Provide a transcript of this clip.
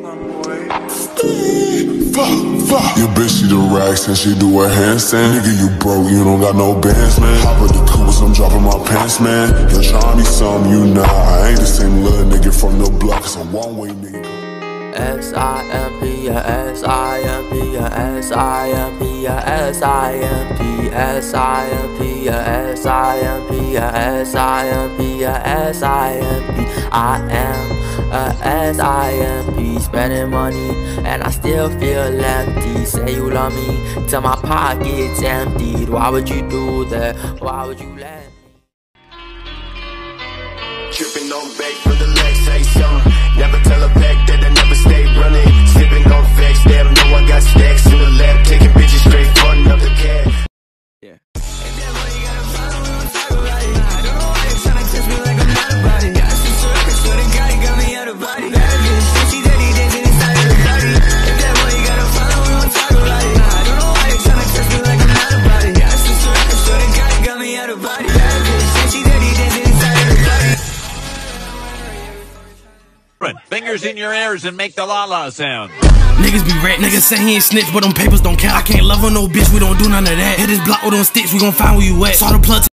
Your bitch, she the racks and she do a handstand. Nigga, you broke, you don't got no bands, man. Hop with the coolest, I'm dropping my pants, man. You're trying me some, you nah. I ain't the same little nigga from the block, cause I'm one way, nigga. S-I-M-P, S-I-M-P, S-I-M-P, S-I-M-P, S-I-M-P, S-I-M-P, S-I-M-P, S-I-M-P. I am a S-I-M-P, spending money and I still feel empty. Say you love me till my pocket's emptied. Why would you do that? Why would you let me? Tripping on bait for the legs, say something. Never tell a pack that I never stay running. Sipping on facts, damn, know I got stacks in the lab. Taking bitches straight, frontin' up the cab. Yeah. Fingers in your ears and make the la-la sound. Niggas be rat, niggas say he ain't snitch, but them papers don't count. I can't love on no bitch, we don't do none of that. Hit this block with them sticks, we gon' find where you at. Saw the plug.